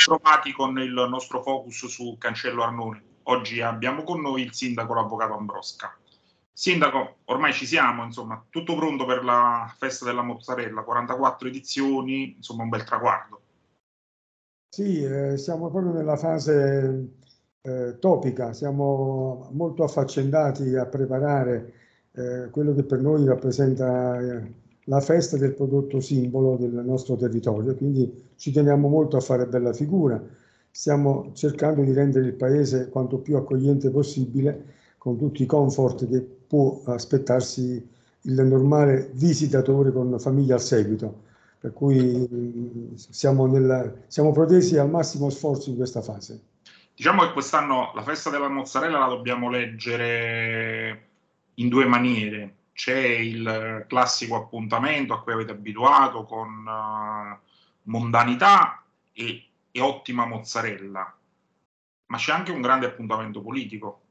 Trovati con il nostro focus su Cancello Arnone. Oggi abbiamo con noi il sindaco, l'avvocato Ambrosca. Sindaco, ormai ci siamo, insomma, tutto pronto per la festa della mozzarella, 44 edizioni, insomma un bel traguardo. Sì, siamo proprio nella fase topica, siamo molto affaccendati a preparare quello che per noi rappresenta la festa del prodotto simbolo del nostro territorio, quindi ci teniamo molto a fare bella figura, stiamo cercando di rendere il paese quanto più accogliente possibile, con tutti i comfort che può aspettarsi il normale visitatore con famiglia al seguito. Per cui siamo protesi al massimo sforzo in questa fase. Diciamo che quest'anno la festa della mozzarella la dobbiamo leggere in due maniere. C'è il classico appuntamento a cui avete abituato con mondanità e ottima mozzarella, ma c'è anche un grande appuntamento politico.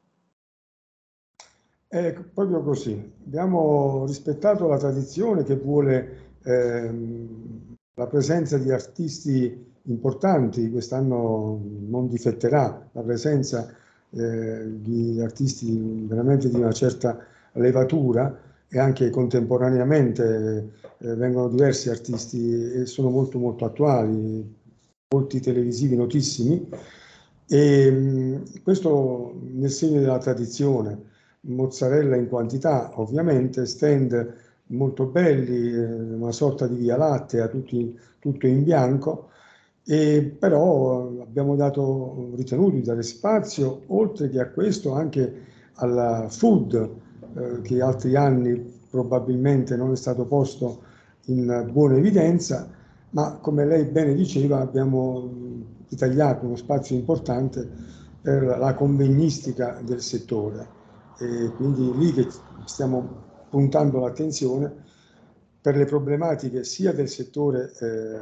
È proprio così. Abbiamo rispettato la tradizione che vuole la presenza di artisti importanti. Quest'anno non difetterà la presenza di artisti veramente di una certa levatura, e anche contemporaneamente vengono diversi artisti e sono molto molto attuali, molti televisivi notissimi, e questo nel segno della tradizione. Mozzarella in quantità, ovviamente, stand molto belli, una sorta di via lattea, tutto in bianco, e però abbiamo ritenuto di dare spazio, oltre che a questo, anche al food, che altri anni probabilmente non è stato posto in buona evidenza, ma come lei bene diceva abbiamo ritagliato uno spazio importante per la convegnistica del settore. E quindi lì che stiamo puntando l'attenzione per le problematiche sia del settore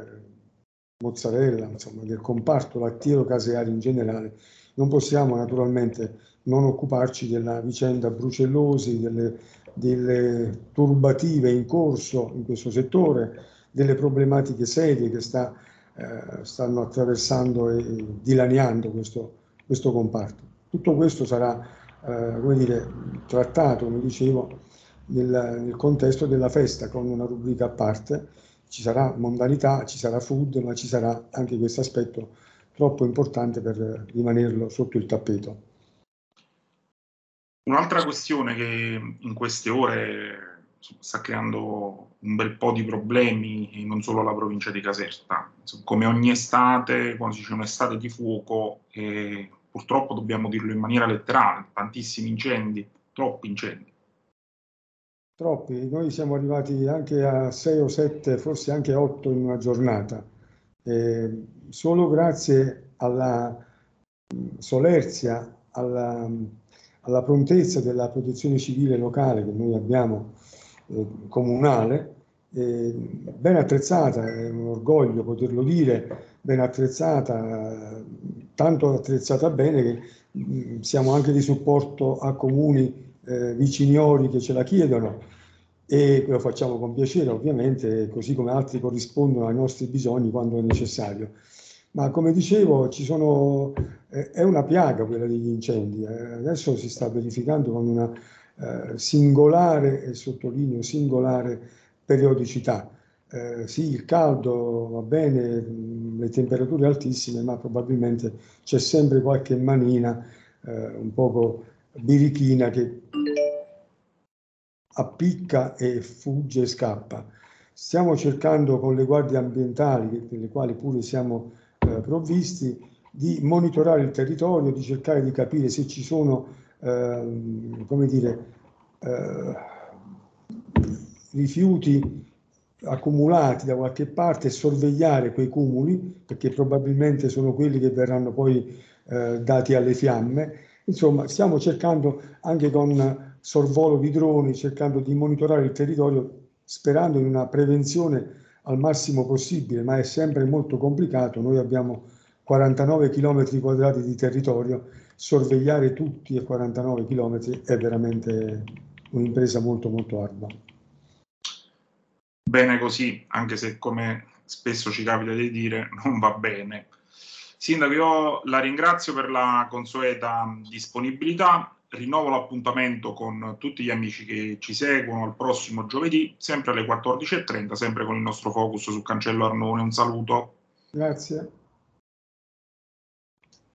mozzarella, insomma, del comparto lattiero-caseario in generale. Non possiamo naturalmente non occuparci della vicenda brucellosi, delle turbative in corso in questo settore, delle problematiche serie che stanno attraversando e dilaniando questo comparto. Tutto questo sarà come dire, trattato, come dicevo, nel contesto della festa, con una rubrica a parte. Ci sarà mondanità, ci sarà food, ma ci sarà anche questo aspetto troppo importante per rimanerlo sotto il tappeto. Un'altra questione che in queste ore sta creando un bel po' di problemi, non solo la provincia di Caserta. Come ogni estate, quando c'è un'estate di fuoco, purtroppo dobbiamo dirlo in maniera letterale, tantissimi incendi, troppi incendi. Troppi, noi siamo arrivati anche a 6 o 7, forse anche 8 in una giornata. Solo grazie alla solerzia, alla prontezza della protezione civile locale che noi abbiamo, comunale, ben attrezzata, è un orgoglio poterlo dire, ben attrezzata, tanto attrezzata bene che siamo anche di supporto a comuni viciniori che ce la chiedono, e lo facciamo con piacere, ovviamente, così come altri corrispondono ai nostri bisogni quando è necessario. Ma come dicevo, è una piaga quella degli incendi. Adesso si sta verificando con una singolare, e sottolineo singolare, periodicità. Sì, il caldo va bene, le temperature altissime, ma probabilmente c'è sempre qualche manina un poco birichina che appicca e fugge e scappa. Stiamo cercando con le guardie ambientali, delle quali pure siamo provvisti, di monitorare il territorio, di cercare di capire se ci sono, come dire, rifiuti accumulati da qualche parte, e sorvegliare quei cumuli, perché probabilmente sono quelli che verranno poi dati alle fiamme. Insomma, stiamo cercando anche con sorvolo di droni, cercando di monitorare il territorio, sperando in una prevenzione al massimo possibile, ma è sempre molto complicato. Noi abbiamo 49 km quadrati di territorio, sorvegliare tutti e 49 km è veramente un'impresa molto molto ardua. Bene così, anche se come spesso ci capita di dire non va bene. Sindaco, io la ringrazio per la consueta disponibilità, rinnovo l'appuntamento con tutti gli amici che ci seguono il prossimo giovedì, sempre alle 14:30, sempre con il nostro focus su Cancello Arnone. Un saluto. Grazie.